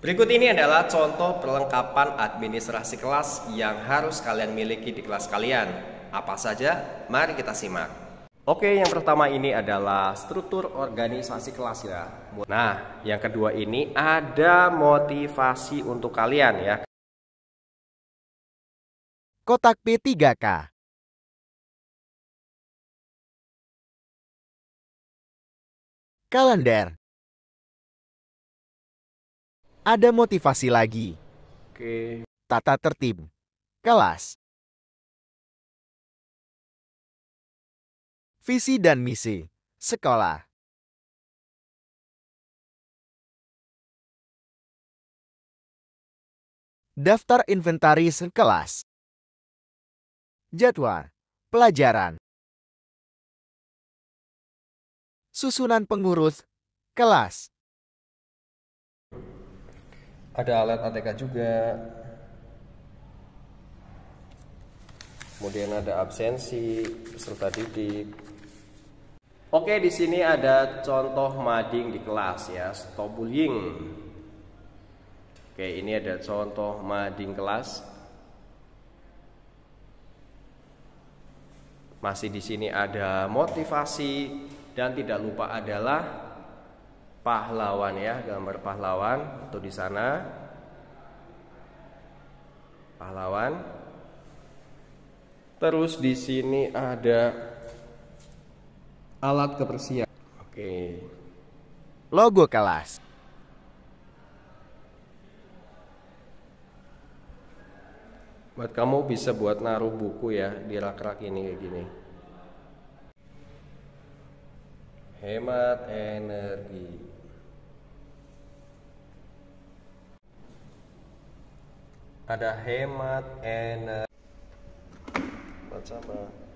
Berikut ini adalah contoh perlengkapan administrasi kelas yang harus kalian miliki di kelas kalian. Apa saja? Mari kita simak. Oke, yang pertama ini adalah struktur organisasi kelas ya. Nah, yang kedua ini ada motivasi untuk kalian ya. Kotak P3K. Kalender. Ada motivasi lagi. Oke. Tata tertib kelas. Visi dan misi sekolah. Daftar inventaris kelas. Jadwal pelajaran. Susunan pengurus kelas. Ada alat ATK juga. Kemudian ada absensi peserta didik. Oke, di sini ada contoh mading di kelas ya, stop bullying. Oke, ini ada contoh mading kelas. Masih di sini ada motivasi dan tidak lupa adalah pahlawan ya, gambar pahlawan itu di sana. Pahlawan. Terus di sini ada alat kebersihan. Oke. Logo kelas. Buat kamu bisa buat naruh buku ya di rak-rak ini kayak gini. Hemat energi. Ada hemat energi. Baca apa?